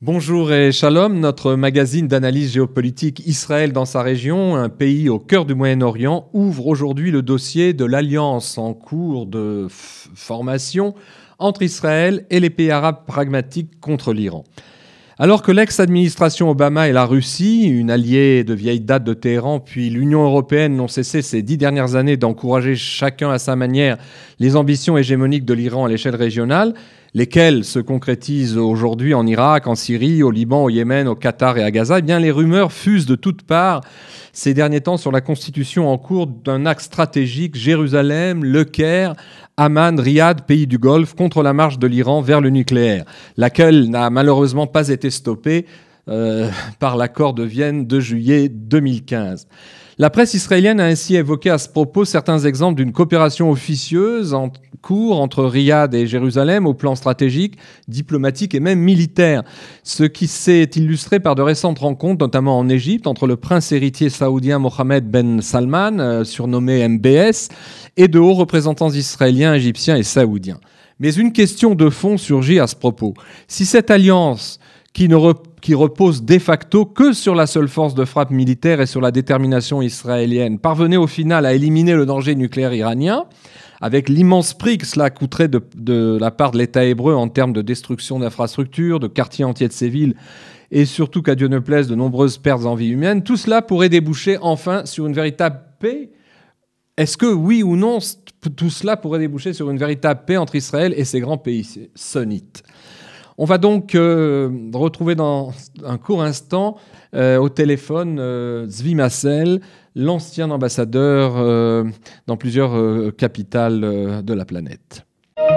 Bonjour et shalom, notre magazine d'analyse géopolitique Israël dans sa région, un pays au cœur du Moyen-Orient, ouvre aujourd'hui le dossier de l'alliance en cours de formation entre Israël et les pays arabes pragmatiques contre l'Iran. Alors que l'ex-administration Obama et la Russie, une alliée de vieille date de Téhéran, puis l'Union européenne n'ont cessé ces 10 dernières années d'encourager chacun à sa manière les ambitions hégémoniques de l'Iran à l'échelle régionale, lesquelles se concrétisent aujourd'hui en Irak, en Syrie, au Liban, au Yémen, au Qatar et à Gaza, eh bien les rumeurs fusent de toutes parts ces derniers temps sur la constitution en cours d'un axe stratégique Jérusalem, Le Caire, Amman, Riyad, pays du Golfe, contre la marche de l'Iran vers le nucléaire, laquelle n'a malheureusement pas été stoppée par l'accord de Vienne de juillet 2015. La presse israélienne a ainsi évoqué à ce propos certains exemples d'une coopération officieuse en cours entre Riyad et Jérusalem au plan stratégique, diplomatique et même militaire. Ce qui s'est illustré par de récentes rencontres, notamment en Égypte, entre le prince héritier saoudien Mohammed Ben Salman, surnommé MBS, et de hauts représentants israéliens, égyptiens et saoudiens. Mais une question de fond surgit à ce propos. Si cette alliance qui repose de facto que sur la seule force de frappe militaire et sur la détermination israélienne, parvenait au final à éliminer le danger nucléaire iranien, avec l'immense prix que cela coûterait de la part de l'État hébreu en termes de destruction d'infrastructures, de quartiers entiers de civils, et surtout, qu'à Dieu ne plaise, de nombreuses pertes en vie humaine, tout cela pourrait déboucher enfin sur une véritable paix. Est-ce que, oui ou non, tout cela pourrait déboucher sur une véritable paix entre Israël et ces grands pays sunnites ? On va donc retrouver dans un court instant au téléphone Zvi Mazel, l'ancien ambassadeur dans plusieurs capitales de la planète.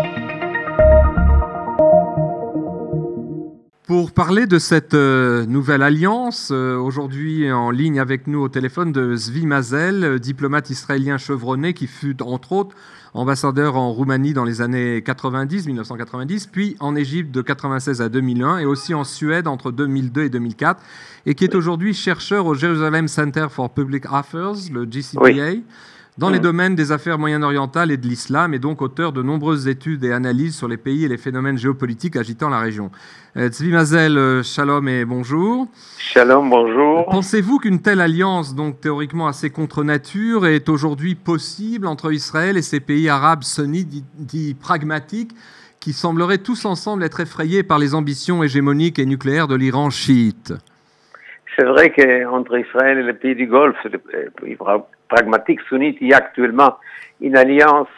Pour parler de cette nouvelle alliance, aujourd'hui en ligne avec nous au téléphone de Zvi Mazel, diplomate israélien chevronné qui fut entre autres ambassadeur en Roumanie dans les années 1990, puis en Égypte de 1996 à 2001 et aussi en Suède entre 2002 et 2004, et qui est aujourd'hui chercheur au Jerusalem Center for Public Affairs, le JCPA, dans les domaines des affaires moyen-orientales et de l'islam, et donc auteur de nombreuses études et analyses sur les pays et les phénomènes géopolitiques agitant la région. Zvi Mazel, shalom et bonjour. Shalom, bonjour. Pensez-vous qu'une telle alliance, donc théoriquement assez contre nature, est aujourd'hui possible entre Israël et ces pays arabes sunnites dits pragmatiques, qui sembleraient tous ensemble être effrayés par les ambitions hégémoniques et nucléaires de l'Iran chiite? C'est vrai qu'entre Israël et les pays du Golfe, les pays pragmatiques sunnites, il y a actuellement une alliance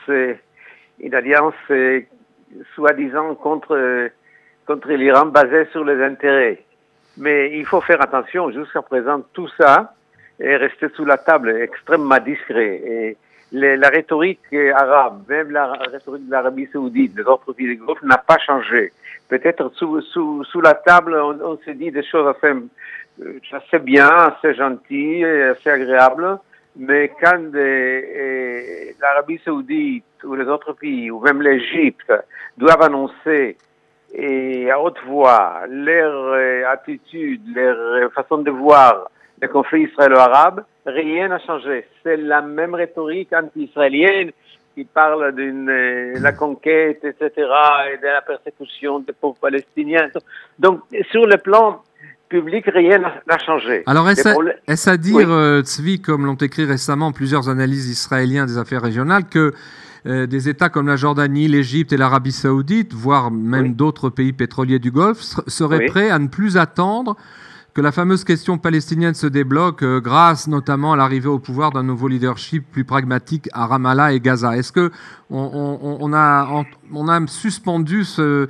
soi-disant contre l'Iran basée sur les intérêts. Mais il faut faire attention, jusqu'à présent, tout ça est resté sous la table, extrêmement discret. Et la rhétorique arabe, même la rhétorique de l'Arabie saoudite, des autres pays du Golfe, n'a pas changé. Peut-être sous la table, on se dit des choses assez bien, assez gentilles, assez agréables. Mais quand l'Arabie saoudite ou les autres pays, ou même l'Égypte, doivent annoncer et à haute voix leur attitude, leur façon de voir le conflit israélo-arabe, rien n'a changé. C'est la même rhétorique anti-israélienne qui parle de la conquête, etc., et de la persécution des pauvres palestiniens. Donc, sur le plan public, rien n'a changé. Alors, est-ce à dire, Tzvi, comme l'ont écrit récemment plusieurs analyses israéliennes des affaires régionales, que des États comme la Jordanie, l'Égypte et l'Arabie saoudite, voire même d'autres pays pétroliers du Golfe, seraient prêts à ne plus attendre que la fameuse question palestinienne se débloque grâce notamment à l'arrivée au pouvoir d'un nouveau leadership plus pragmatique à Ramallah et Gaza? Est-ce que on a suspendu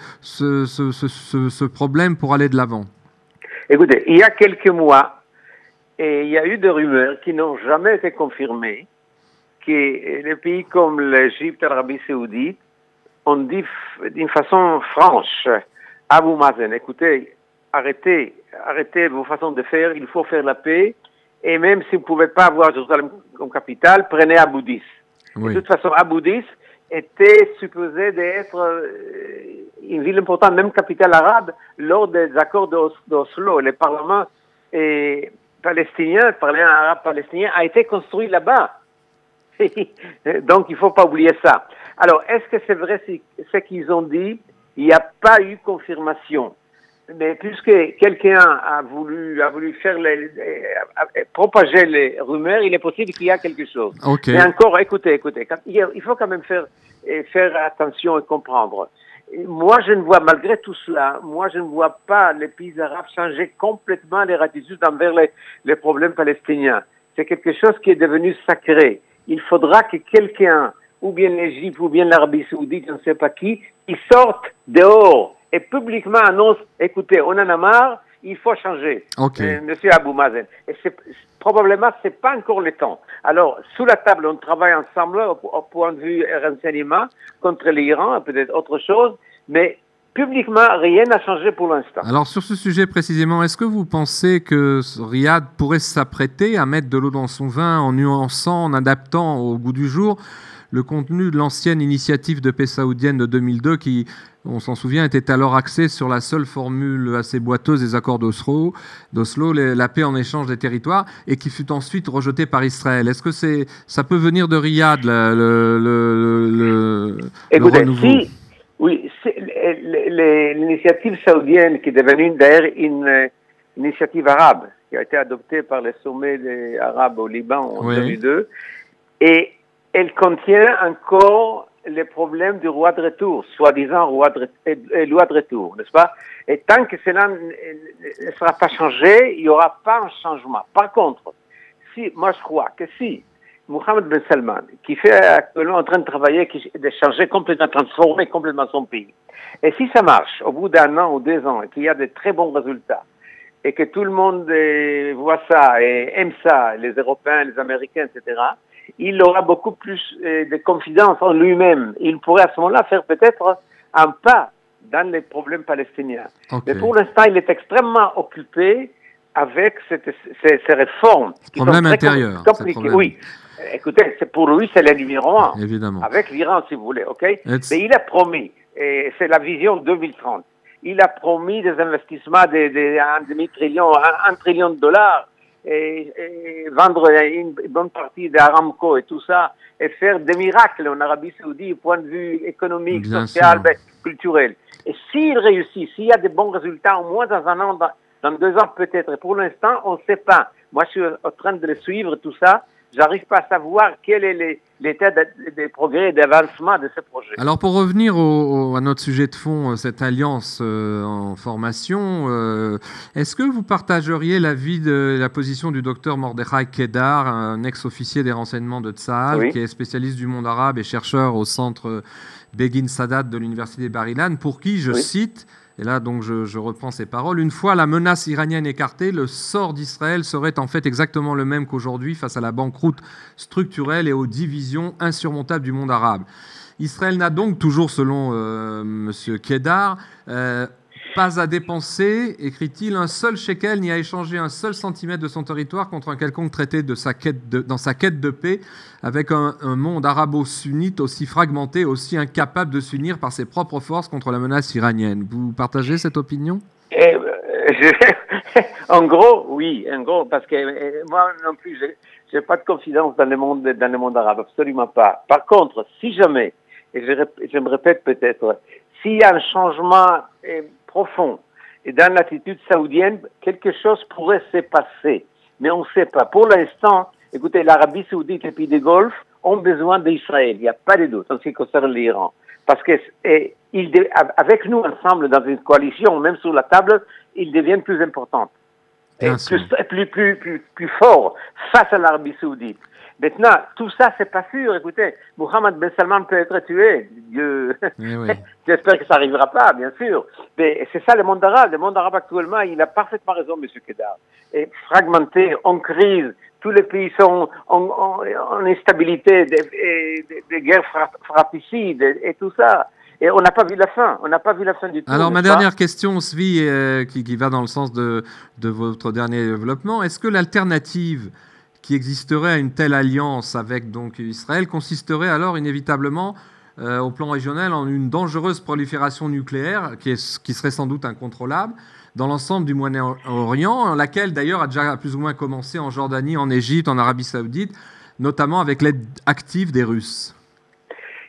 ce problème pour aller de l'avant? Écoutez, il y a quelques mois, et il y a eu des rumeurs qui n'ont jamais été confirmées, que les pays comme l'Égypte et l'Arabie saoudite ont dit d'une façon franche à Abu Mazen, écoutez, arrêtez vos façons de faire, il faut faire la paix, et même si vous ne pouvez pas avoir Jérusalem comme capitale, prenez Abu Dis. Oui. De toute façon, Abu Dis était supposé d'être une ville importante, même capitale arabe, lors des accords d'Oslo. Le parlement palestinien, le parlement arabe palestinien a été construit là-bas. Donc, il ne faut pas oublier ça. Alors, est-ce que c'est vrai ce qu'ils ont dit? Il n'y a pas eu confirmation. mais puisque quelqu'un a voulu faire propager les rumeurs, il est possible qu'il y a quelque chose. Okay. Mais encore, écoutez, il faut quand même faire attention et comprendre. Moi, je ne vois, malgré tout cela, je ne vois pas les pays arabes changer complètement leur attitude envers les problèmes palestiniens. C'est quelque chose qui est devenu sacré. Il faudra que quelqu'un, ou bien l'Égypte, ou bien l'Arabie Saoudite, je ne sais pas qui sorte dehors et publiquement annonce, écoutez, on en a marre, il faut changer. Okay. Monsieur Abou Mazen. Et probablement, c'est pas encore le temps. Alors, sous la table, on travaille ensemble au point de vue renseignement contre l'Iran, peut-être autre chose, mais publiquement, rien n'a changé pour l'instant. Alors, sur ce sujet précisément, est-ce que vous pensez que Riyad pourrait s'apprêter à mettre de l'eau dans son vin en nuançant, en adaptant au goût du jour le contenu de l'ancienne initiative de paix saoudienne de 2002 qui, on s'en souvient, était alors axée sur la seule formule assez boiteuse des accords d'Oslo, la paix en échange des territoires, et qui fut ensuite rejetée par Israël. Est-ce que ça peut venir de Riyad, Écoutez, le renouveau? Oui, l'initiative saoudienne qui est devenue d'ailleurs une initiative arabe, qui a été adoptée par les sommets des arabes au Liban en 2002, et elle contient encore les problèmes du roi de retour, soi-disant loi de retour, n'est-ce pas? Et tant que cela ne sera pas changé, il n'y aura pas un changement. Par contre, moi je crois que si Mohammed Ben Salman, qui fait actuellement en train de travailler, de changer complètement, transformer complètement son pays, et si ça marche au bout d'un an ou 2 ans, et qu'il y a de très bons résultats, et que tout le monde voit ça et aime ça, les Européens, les Américains, etc., il aura beaucoup plus de confiance en lui-même. Il pourrait à ce moment-là faire peut-être un pas dans les problèmes palestiniens. Okay. Mais pour l'instant, il est extrêmement occupé avec ces réformes. Problème intérieur. Compliquées. Oui. Écoutez, pour lui, c'est le numéro 1. Évidemment. Avec l'Iran, si vous voulez, ok? Mais il a promis, et c'est la vision 2030, il a promis des investissements de 1 trillion de dollars, et vendre une bonne partie d'Aramco et tout ça, et faire des miracles en Arabie Saoudite, au point de vue économique, social, culturel. Et s'il réussit, s'il y a de bons résultats, au moins dans 1 an, dans 2 ans peut-être, et pour l'instant, on ne sait pas. Moi, je suis en train de le suivre, tout ça. J'arrive pas à savoir quel est l'état des progrès et d'avancement de ce projet. Alors, pour revenir à notre sujet de fond, cette alliance en formation, est-ce que vous partageriez l'avis de la position du docteur Mordechai Kedar, un ex-officier des renseignements de Tsahal, qui est spécialiste du monde arabe et chercheur au centre Begin Sadat de l'université Bar-Ilan, pour qui, je cite, et là, donc, je reprends ses paroles. Une fois la menace iranienne écartée, le sort d'Israël serait en fait exactement le même qu'aujourd'hui face à la banqueroute structurelle et aux divisions insurmontables du monde arabe. Israël n'a donc, toujours selon M. Kedar, pas à dépenser, écrit-il, un seul shekel ni à échanger un seul centimètre de son territoire contre un quelconque traité dans sa quête de paix avec un monde arabo-sunnite aussi fragmenté, aussi incapable de s'unir par ses propres forces contre la menace iranienne. Vous partagez cette opinion? En gros, oui, parce que moi non plus, je n'ai pas de confidence dans le monde arabe, absolument pas. Par contre, si jamais, et je me répète peut-être, s'il y a un changement profond et dans l'attitude saoudienne, quelque chose pourrait se passer, mais on ne sait pas. Pour l'instant, écoutez, l'Arabie Saoudite et les pays du Golfe ont besoin d'Israël, il n'y a pas de doute en ce qui concerne l'Iran, parce que avec nous ensemble dans une coalition, même sur la table, ils deviennent plus importants, plus forts face à l'Arabie Saoudite. Maintenant, tout ça, c'est pas sûr. Écoutez, Mohammed Ben Salman peut être tué. Dieu. J'espère que ça n'arrivera pas, bien sûr. Mais c'est ça le monde arabe. Le monde arabe actuellement, il a parfaitement raison, M. Kedar. Et fragmenté, en crise, tous les pays sont en instabilité, des guerres fratricides et tout ça. Et on n'a pas vu la fin. On n'a pas vu la fin du tout. Alors, ma dernière question, Svi, qui va dans le sens de votre dernier développement. Est-ce que l'alternative qui existerait à une telle alliance avec donc Israël consisterait alors inévitablement au plan régional en une dangereuse prolifération nucléaire qui serait sans doute incontrôlable dans l'ensemble du Moyen-Orient, laquelle d'ailleurs a déjà plus ou moins commencé en Jordanie, en Égypte, en Arabie Saoudite, notamment avec l'aide active des Russes?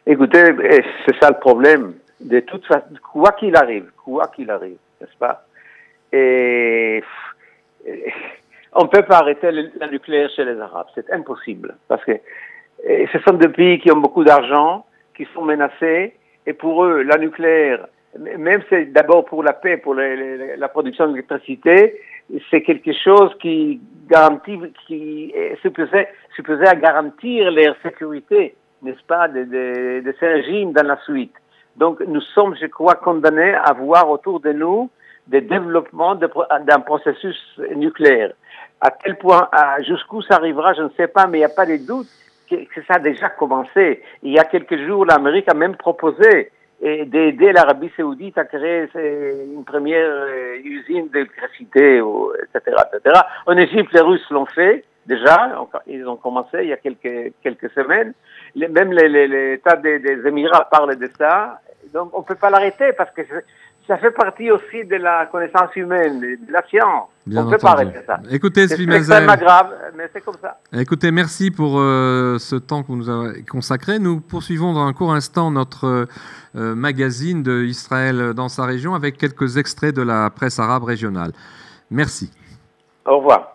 Écoutez, c'est ça le problème. De toute façon, quoi qu'il arrive, n'est-ce pas? Et on ne peut pas arrêter la nucléaire chez les Arabes, c'est impossible. Parce que ce sont des pays qui ont beaucoup d'argent, qui sont menacés, et pour eux, la nucléaire, même c'est d'abord pour la paix, pour la production d'électricité, c'est quelque chose qui garantit, qui est supposé à garantir leur sécurité, n'est-ce pas, de ce régime dans la suite. Donc nous sommes, je crois, condamnés à voir autour de nous des développements d'un processus nucléaire. À quel point, jusqu'où ça arrivera, je ne sais pas, mais il n'y a pas de doute que ça a déjà commencé. Il y a quelques jours, l'Amérique a même proposé d'aider l'Arabie Saoudite à créer une première usine d'électricité, etc., etc. En Égypte, les Russes l'ont fait déjà. Ils ont commencé il y a quelques semaines. Même l'État des Émirats parle de ça. Donc, on ne peut pas l'arrêter parce que ça fait partie aussi de la connaissance humaine, de la science. Bien on ne peut pas arrêter ça. Écoutez, c'est extrêmement grave, mais c'est comme ça. Écoutez, merci pour ce temps que vous nous avez consacré. Nous poursuivons dans un court instant notre magazine de Israël dans sa région avec quelques extraits de la presse arabe régionale. Merci. Au revoir.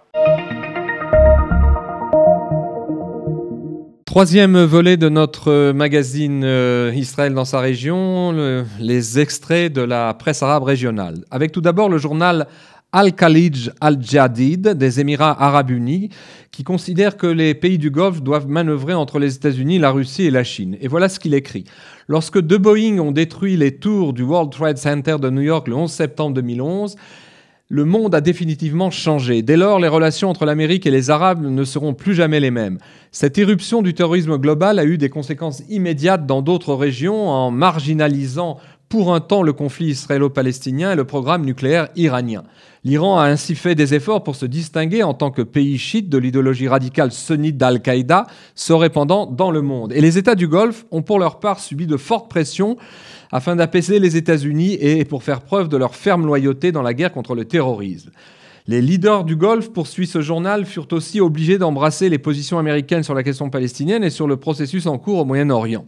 Troisième volet de notre magazine Israël dans sa région, les extraits de la presse arabe régionale. Avec tout d'abord le journal Al-Khalij Al-Jadid des Émirats arabes unis, qui considère que les pays du Golfe doivent manœuvrer entre les États-Unis, la Russie et la Chine. Et voilà ce qu'il écrit. Lorsque deux Boeing ont détruit les tours du World Trade Center de New York le 11 septembre 2011, le monde a définitivement changé. Dès lors, les relations entre l'Amérique et les Arabes ne seront plus jamais les mêmes. Cette éruption du terrorisme global a eu des conséquences immédiates dans d'autres régions en marginalisant pour un temps le conflit israélo-palestinien et le programme nucléaire iranien. L'Iran a ainsi fait des efforts pour se distinguer en tant que pays chiite de l'idéologie radicale sunnite d'Al-Qaïda se répandant dans le monde. Et les États du Golfe ont pour leur part subi de fortes pressions afin d'apaiser les États-Unis et pour faire preuve de leur ferme loyauté dans la guerre contre le terrorisme. Les leaders du Golfe, poursuit ce journal, furent aussi obligés d'embrasser les positions américaines sur la question palestinienne et sur le processus en cours au Moyen-Orient.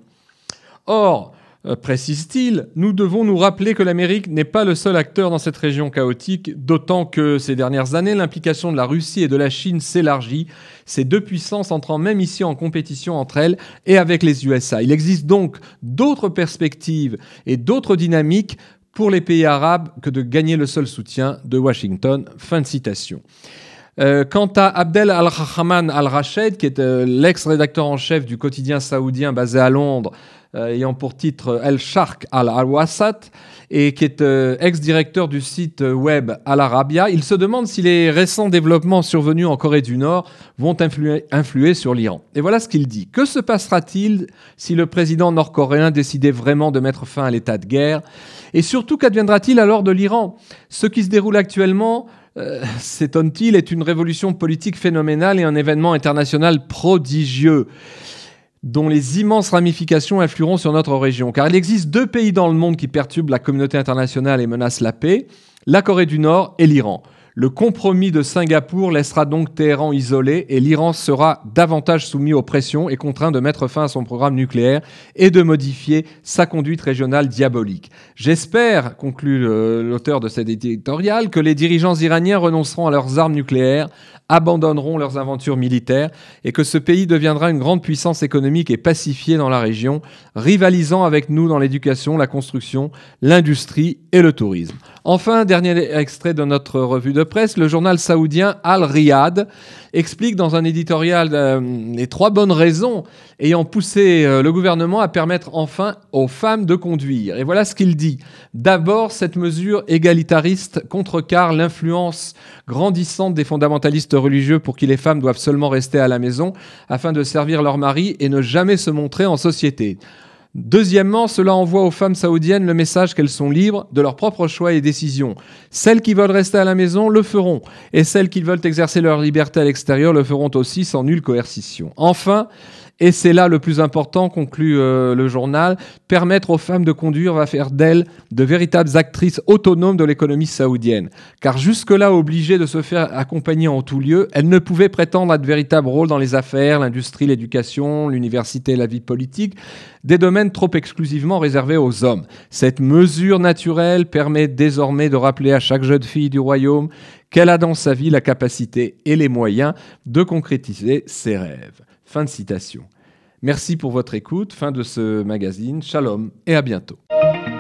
Or, précise-t-il, nous devons nous rappeler que l'Amérique n'est pas le seul acteur dans cette région chaotique, d'autant que ces dernières années, l'implication de la Russie et de la Chine s'élargit, ces deux puissances entrant même ici en compétition entre elles et avec les USA. Il existe donc d'autres perspectives et d'autres dynamiques pour les pays arabes que de gagner le seul soutien de Washington. Fin de citation. Quant à Abdel Al-Rahman Al-Rached, qui est l'ex-rédacteur en chef du quotidien saoudien basé à Londres, ayant pour titre El-Sharq Al-Awsat, et qui est ex-directeur du site web Al-Arabia, il se demande si les récents développements survenus en Corée du Nord vont influer sur l'Iran. Et voilà ce qu'il dit. Que se passera-t-il si le président nord-coréen décidait vraiment de mettre fin à l'état de guerre ? Et surtout, qu'adviendra-t-il alors de l'Iran ? Ce qui se déroule actuellement, s'étonne-t-il, est une révolution politique phénoménale et un événement international prodigieux, dont les immenses ramifications influeront sur notre région. Car il existe deux pays dans le monde qui perturbent la communauté internationale et menacent la paix, la Corée du Nord et l'Iran. Le compromis de Singapour laissera donc Téhéran isolé et l'Iran sera davantage soumis aux pressions et contraint de mettre fin à son programme nucléaire et de modifier sa conduite régionale diabolique. J'espère, conclut l'auteur de cet éditorial, que les dirigeants iraniens renonceront à leurs armes nucléaires, abandonneront leurs aventures militaires et que ce pays deviendra une grande puissance économique et pacifiée dans la région, rivalisant avec nous dans l'éducation, la construction, l'industrie et le tourisme. Enfin, dernier extrait de notre revue de presse, le journal saoudien Al-Riyad explique dans un éditorial les 3 bonnes raisons ayant poussé le gouvernement à permettre enfin aux femmes de conduire. Et voilà ce qu'il dit. D'abord, cette mesure égalitariste contrecarre l'influence grandissante des fondamentalistes religieux pour qui les femmes doivent seulement rester à la maison afin de servir leur mari et ne jamais se montrer en société. Deuxièmement, cela envoie aux femmes saoudiennes le message qu'elles sont libres de leurs propres choix et décisions. Celles qui veulent rester à la maison le feront, et celles qui veulent exercer leur liberté à l'extérieur le feront aussi sans nulle coercition. Enfin, et c'est là le plus important, conclut le journal, permettre aux femmes de conduire va faire d'elles de véritables actrices autonomes de l'économie saoudienne. Car jusque-là obligées de se faire accompagner en tout lieu, elles ne pouvaient prétendre à de véritables rôles dans les affaires, l'industrie, l'éducation, l'université et la vie politique, des domaines domaine trop exclusivement réservé aux hommes. Cette mesure naturelle permet désormais de rappeler à chaque jeune fille du royaume qu'elle a dans sa vie la capacité et les moyens de concrétiser ses rêves. » Fin de citation. Merci pour votre écoute. Fin de ce magazine. Shalom et à bientôt.